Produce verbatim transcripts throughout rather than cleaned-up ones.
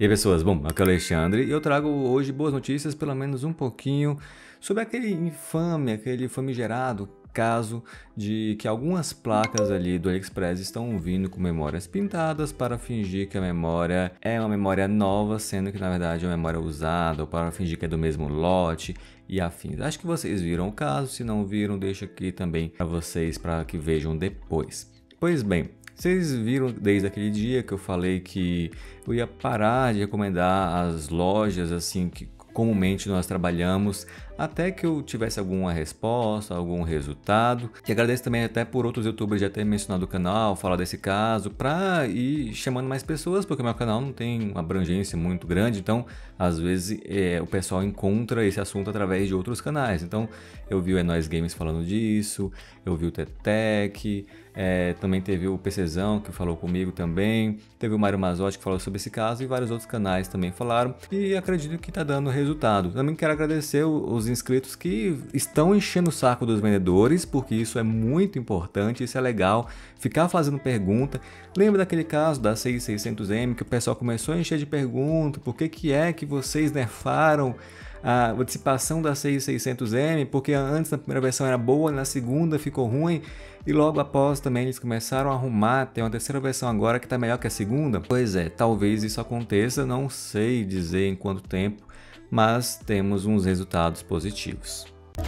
E aí pessoas, bom, aqui é o Alexandre e eu trago hoje boas notícias, pelo menos um pouquinho, sobre aquele infame, aquele famigerado caso de que algumas placas ali do AliExpress estão vindo com memórias pintadas para fingir que a memória é uma memória nova, sendo que na verdade é uma memória usada, ou para fingir que é do mesmo lote e afins. Acho que vocês viram o caso, se não viram, deixo aqui também para vocês para que vejam depois. Pois bem, vocês viram desde aquele dia que eu falei que eu ia parar de recomendar as lojas assim que comumente nós trabalhamos, até que eu tivesse alguma resposta, algum resultado. E agradeço também até por outros youtubers já terem mencionado o canal, falar desse caso, para ir chamando mais pessoas, porque meu canal não tem uma abrangência muito grande, então às vezes é, o pessoal encontra esse assunto através de outros canais. Então eu vi o É Nóis Games falando disso, eu vi o Tetec, é, também teve o PCzão que falou comigo também, teve o Mário Mazotti que falou sobre esse caso e vários outros canais também falaram, e acredito que está dando resultado. Também quero agradecer os inscritos que estão enchendo o saco dos vendedores, porque isso é muito importante, isso é legal, ficar fazendo pergunta. Lembra daquele caso da C I seiscentos M que o pessoal começou a encher de pergunta, por que que é que vocês nerfaram a dissipação da C I seiscentos M, porque antes na primeira versão era boa, na segunda ficou ruim, e logo após também eles começaram a arrumar, tem uma terceira versão agora que está melhor que a segunda. Pois é, talvez isso aconteça, não sei dizer em quanto tempo, mas temos uns resultados positivos.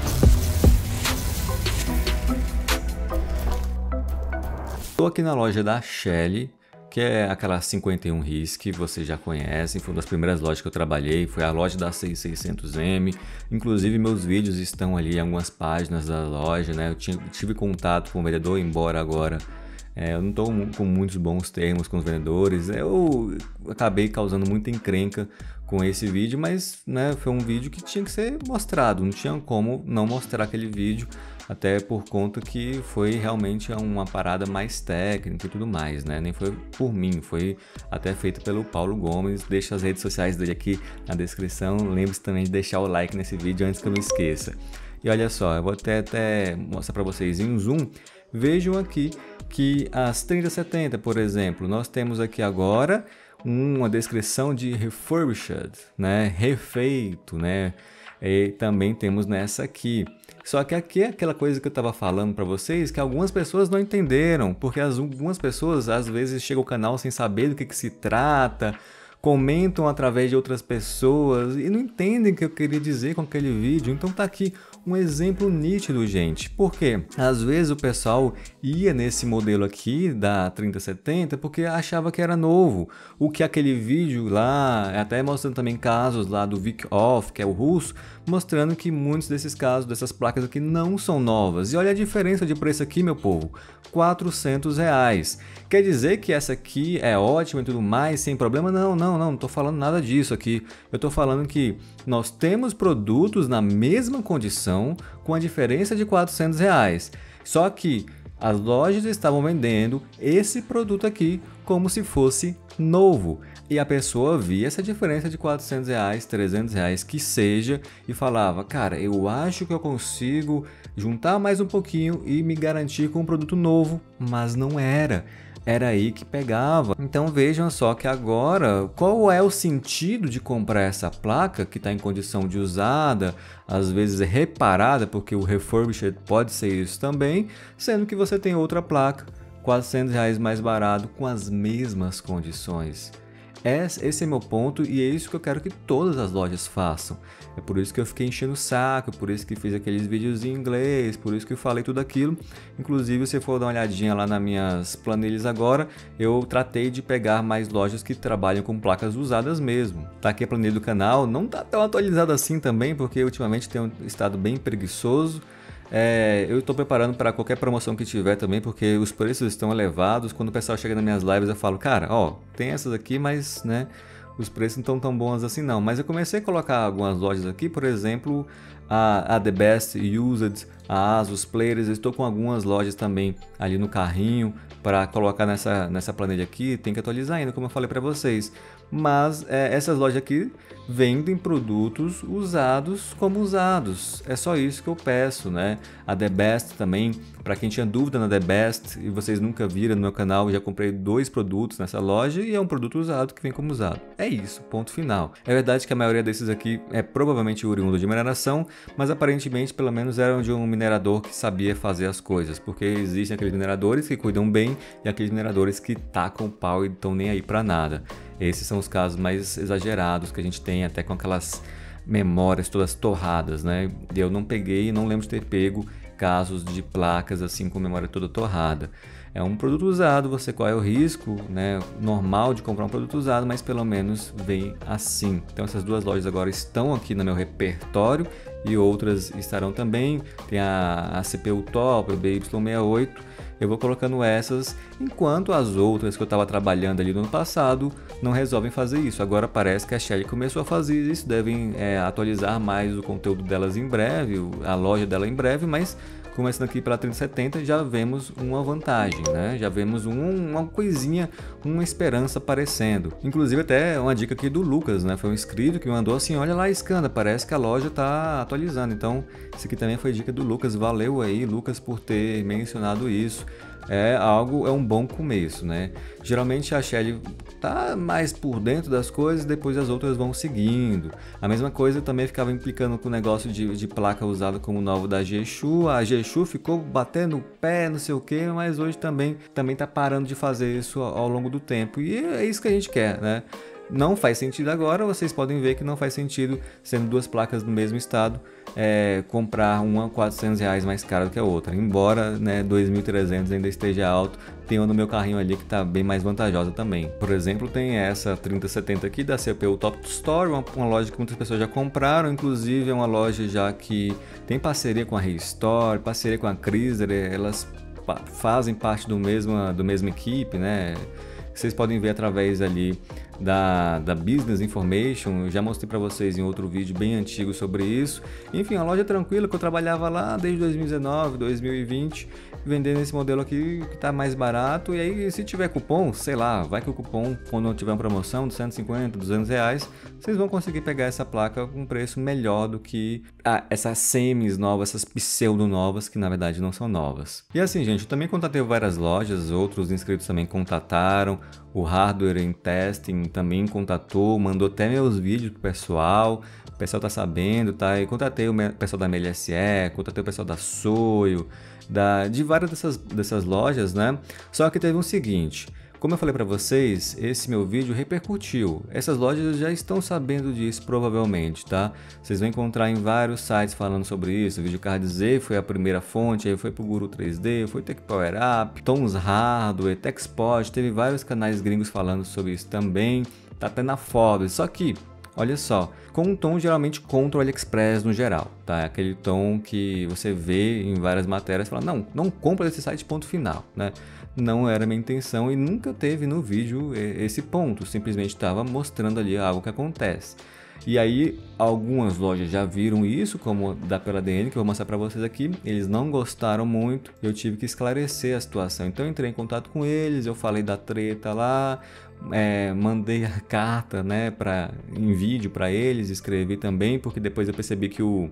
Estou aqui na loja da Shelly, que é aquela cinquenta e um RIS que vocês já conhecem, foi uma das primeiras lojas que eu trabalhei, foi a loja da C I seiscentos M, inclusive meus vídeos estão ali em algumas páginas da loja, né? Eu tinha, tive contato com o vendedor, embora agora é, eu não estou com muitos bons termos com os vendedores, eu acabei causando muita encrenca com esse vídeo, mas né, foi um vídeo que tinha que ser mostrado, não tinha como não mostrar aquele vídeo, até por conta que foi realmente uma parada mais técnica e tudo mais, né? Nem foi por mim, foi até feito pelo Paulo Gomes. Deixa as redes sociais dele aqui na descrição, lembre-se também de deixar o like nesse vídeo antes que eu me esqueça. E olha só, eu vou até, até mostrar para vocês em zoom, vejam aqui que as trinta setenta, por exemplo, nós temos aqui agora uma descrição de refurbished, né? Refeito, né? E também temos nessa aqui. Só que aqui é aquela coisa que eu estava falando para vocês, que algumas pessoas não entenderam, porque as, algumas pessoas às vezes chegam ao canal sem saber do que, que se trata, comentam através de outras pessoas e não entendem o que eu queria dizer com aquele vídeo. Então tá aqui um exemplo nítido, gente. Porque às vezes o pessoal ia nesse modelo aqui da trinta setenta porque achava que era novo. O que aquele vídeo lá, até mostrando também casos lá do Vic Off, que é o russo, mostrando que muitos desses casos, dessas placas aqui não são novas. E olha a diferença de preço aqui, meu povo, quatrocentos reais. Quer dizer que essa aqui é ótima e tudo mais, sem problema? Não, não, não, não tô falando nada disso aqui. Eu tô falando que nós temos produtos na mesma condição, com a diferença de quatrocentos reais. Só que as lojas estavam vendendo esse produto aqui como se fosse novo. E a pessoa via essa diferença de quatrocentos reais, trezentos reais que seja e falava, cara, eu acho que eu consigo juntar mais um pouquinho e me garantir com um produto novo, mas não era. Era aí que pegava. Então vejam só que agora, qual é o sentido de comprar essa placa que está em condição de usada, às vezes é reparada, porque o refurbished pode ser isso também, sendo que você tem outra placa, quatrocentos reais mais barato, com as mesmas condições. Esse é meu ponto e é isso que eu quero que todas as lojas façam. É por isso que eu fiquei enchendo o saco, por isso que fiz aqueles vídeos em inglês, por isso que eu falei tudo aquilo. Inclusive, se for dar uma olhadinha lá nas minhas planilhas agora, eu tratei de pegar mais lojas que trabalham com placas usadas mesmo. Tá aqui a planilha do canal, não tá tão atualizada assim também, porque ultimamente tenho estado bem preguiçoso. É, eu estou preparando para qualquer promoção que tiver também, porque os preços estão elevados. Quando o pessoal chega nas minhas lives eu falo, cara, ó, tem essas aqui, mas né, os preços não estão tão bons assim não. Mas eu comecei a colocar algumas lojas aqui, por exemplo, a, a The Best Used, a Asus Players. Eu estou com algumas lojas também ali no carrinho para colocar nessa, nessa planilha aqui. Tem que atualizar ainda, como eu falei para vocês. Mas é, essas lojas aqui vendem produtos usados como usados. É só isso que eu peço, né? A The Best também, para quem tinha dúvida na The Best e vocês nunca viram no meu canal, eu já comprei dois produtos nessa loja e é um produto usado que vem como usado. É isso, ponto final. É verdade que a maioria desses aqui é provavelmente oriundo de mineração, mas aparentemente pelo menos eram de um minerador que sabia fazer as coisas, porque existem aqueles mineradores que cuidam bem e aqueles mineradores que tacam o pau e não estão nem aí para nada. Esses são os casos mais exagerados que a gente tem, até com aquelas memórias todas torradas, né? Eu não peguei, não lembro de ter pego casos de placas assim com memória toda torrada. É um produto usado, você corre o risco, né, normal de comprar um produto usado, mas pelo menos vem assim. Então essas duas lojas agora estão aqui no meu repertório e outras estarão também. Tem a, a C P U Top, a B Y sessenta e oito. Eu vou colocando essas, enquanto as outras que eu estava trabalhando ali no ano passado não resolvem fazer isso. Agora parece que a Shelly começou a fazer isso, devem é, atualizar mais o conteúdo delas em breve, a loja dela em breve, mas começando aqui pela trinta setenta já vemos uma vantagem, né? Já vemos um, uma coisinha, uma esperança aparecendo. Inclusive até uma dica aqui do Lucas, né? Foi um inscrito que mandou assim, olha lá, Skanda, parece que a loja está atualizando. Então, isso aqui também foi dica do Lucas. Valeu aí, Lucas, por ter mencionado isso. É algo, é um bom começo, né? Geralmente a Shelly tá mais por dentro das coisas, depois as outras vão seguindo. A mesma coisa também ficava implicando com o negócio de, de placa usada como novo da G-Shu. A G-Shu ficou batendo o pé, não sei o que, mas hoje também, também tá parando de fazer isso ao, ao longo do tempo. E é isso que a gente quer, né? Não faz sentido agora, vocês podem ver que não faz sentido, sendo duas placas do mesmo estado, é, comprar uma quatrocentos reais mais cara do que a outra. Embora, né, dois mil e trezentos ainda esteja alto, tem uma no meu carrinho ali que está bem mais vantajosa também. Por exemplo, tem essa trinta setenta aqui da C P U Top Store, uma, uma loja que muitas pessoas já compraram, inclusive é uma loja já que tem parceria com a Restore, parceria com a Chrysler, elas fazem parte do mesmo, do mesma equipe, né? Vocês podem ver através ali da, da Business Information, eu já mostrei para vocês em outro vídeo bem antigo sobre isso. Enfim, a loja tranquila que eu trabalhava lá desde dois mil e dezenove, dois mil e vinte, vendendo esse modelo aqui que está mais barato. E aí, se tiver cupom, sei lá, vai que o cupom, quando tiver uma promoção de cento e cinquenta, duzentos reais, vocês vão conseguir pegar essa placa com um preço melhor do que ah, essas semis novas, essas pseudo novas, que na verdade não são novas. E assim, gente, eu também contatei várias lojas, outros inscritos também contataram. O Hardware em Testing também contatou, mandou até meus vídeos pro pessoal. O pessoal tá sabendo, tá? E contatei o pessoal da M L S E, contatei o pessoal da Soio, da, de várias dessas, dessas lojas, né? Só que teve um seguinte, como eu falei para vocês, esse meu vídeo repercutiu. Essas lojas já estão sabendo disso provavelmente, tá? Vocês vão encontrar em vários sites falando sobre isso. O VideoCard Z foi a primeira fonte, aí foi pro Guru três D, foi Tech Power Up, Tons Hardware, TechSpot, teve vários canais gringos falando sobre isso também. Tá até na Forbes, só que olha só, com um tom geralmente contra o AliExpress no geral, tá? Aquele tom que você vê em várias matérias, fala, não, não compra desse site, ponto final, né? Não era minha intenção e nunca teve no vídeo esse ponto, simplesmente estava mostrando ali algo que acontece. E aí algumas lojas já viram isso, como da P L D N, que eu vou mostrar para vocês aqui. Eles não gostaram muito, eu tive que esclarecer a situação. Então eu entrei em contato com eles, eu falei da treta lá, é, mandei a carta, né, pra, em vídeo para eles, escrevi também, porque depois eu percebi que o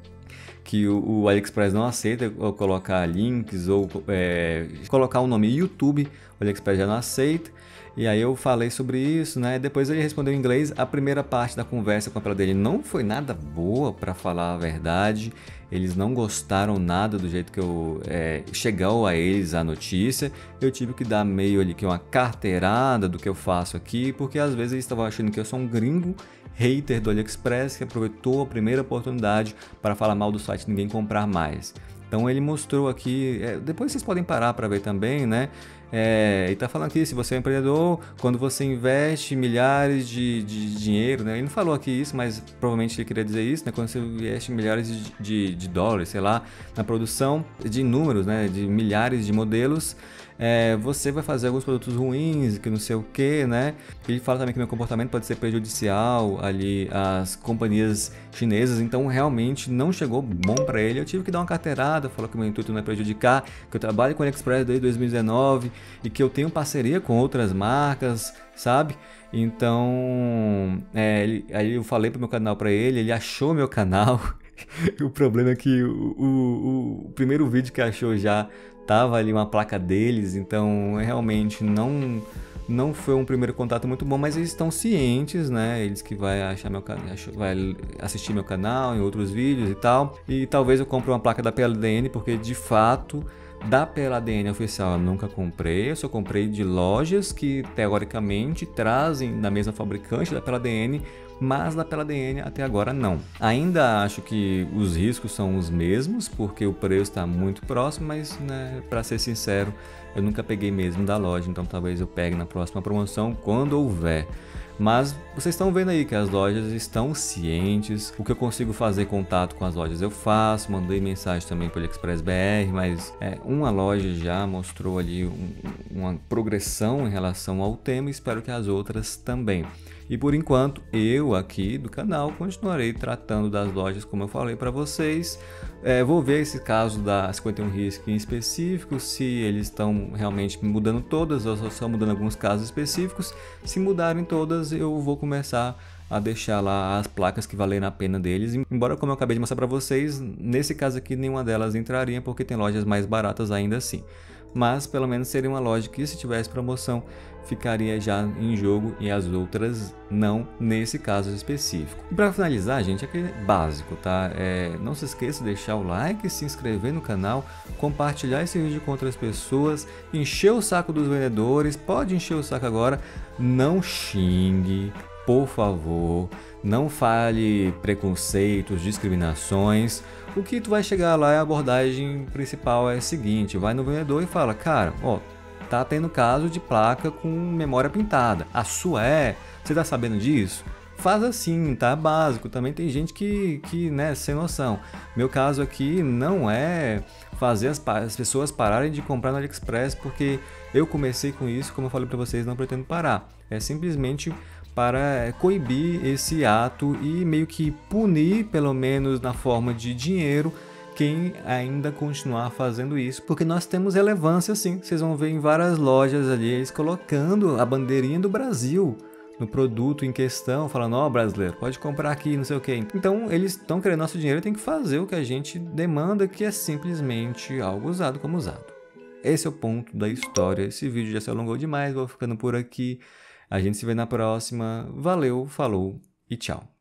que o, o AliExpress não aceita colocar links ou é, colocar o nome YouTube, o AliExpress já não aceita. E aí eu falei sobre isso, né? Depois ele respondeu em inglês. A primeira parte da conversa com a P L dele não foi nada boa, para falar a verdade. Eles não gostaram nada do jeito que eu é, chegou a eles a notícia. Eu tive que dar meio ali que uma carteirada do que eu faço aqui, porque às vezes eles estavam achando que eu sou um gringo hater do AliExpress que aproveitou a primeira oportunidade para falar mal do site e ninguém comprar mais. Então ele mostrou aqui, é, depois vocês podem parar para ver também, né? É, ele está falando aqui, se você é um empreendedor, quando você investe milhares de, de, de dinheiro, né? Ele não falou aqui isso, mas provavelmente ele queria dizer isso, né? Quando você investe milhares de, de, de dólares, sei lá, na produção de números, né? De milhares de modelos, é, você vai fazer alguns produtos ruins, que não sei o que, né? Ele fala também que meu comportamento pode ser prejudicial ali às companhias chinesas, então realmente não chegou bom para ele. Eu tive que dar uma carteirada, falou que meu intuito não é prejudicar, que eu trabalho com o AliExpress desde dois mil e dezenove e que eu tenho parceria com outras marcas, sabe? Então, é, ele, aí eu falei pro meu canal para ele, ele achou meu canal. O problema é que o, o, o primeiro vídeo que achou já tava ali uma placa deles, então realmente não não foi um primeiro contato muito bom, mas eles estão cientes, né? Eles que vai achar meu canal, vai assistir meu canal em outros vídeos e tal. E talvez eu compre uma placa da P L D N, porque de fato da P L D N oficial eu nunca comprei, eu só comprei de lojas que teoricamente trazem da mesma fabricante da P L D N, mas da P L D N até agora não. Ainda acho que os riscos são os mesmos, porque o preço está muito próximo, mas, né, para ser sincero, eu nunca peguei mesmo da loja, então talvez eu pegue na próxima promoção quando houver. Mas vocês estão vendo aí que as lojas estão cientes, o que eu consigo fazer contato com as lojas eu faço, mandei mensagem também pelo AliExpress B R, mas é, uma loja já mostrou ali um, uma progressão em relação ao tema e espero que as outras também. E por enquanto, eu aqui do canal continuarei tratando das lojas como eu falei para vocês. É, vou ver esse caso da cinquenta e um Risk em específico, se eles estão realmente mudando todas ou só estão mudando alguns casos específicos. Se mudarem todas, eu vou começar a deixar lá as placas que valerem a pena deles. Embora, como eu acabei de mostrar para vocês, nesse caso aqui nenhuma delas entraria porque tem lojas mais baratas ainda assim. Mas pelo menos seria uma loja que, se tivesse promoção, ficaria já em jogo e as outras não, nesse caso específico. E para finalizar, gente, é aquele básico, tá? É, não se esqueça de deixar o like, se inscrever no canal, compartilhar esse vídeo com outras pessoas, encher o saco dos vendedores, pode encher o saco agora, não xingue, por favor, não fale preconceitos, discriminações. O que tu vai chegar lá é a abordagem principal, é a seguinte, vai no vendedor e fala, cara, ó, tá tendo caso de placa com memória pintada. A sua é? Você tá sabendo disso? Faz assim, tá? Básico. Também tem gente que, que né, sem noção. Meu caso aqui não é fazer as, as pessoas pararem de comprar no AliExpress, porque eu comecei com isso, como eu falei para vocês, não pretendo parar. É simplesmente para coibir esse ato e meio que punir, pelo menos na forma de dinheiro, quem ainda continuar fazendo isso, porque nós temos relevância sim. Vocês vão ver em várias lojas ali, eles colocando a bandeirinha do Brasil no produto em questão, falando, ó, oh, brasileiro, pode comprar aqui, não sei o que. Então, eles estão querendo nosso dinheiro e tem que fazer o que a gente demanda, que é simplesmente algo usado como usado. Esse é o ponto da história. Esse vídeo já se alongou demais, vou ficando por aqui. A gente se vê na próxima. Valeu, falou e tchau.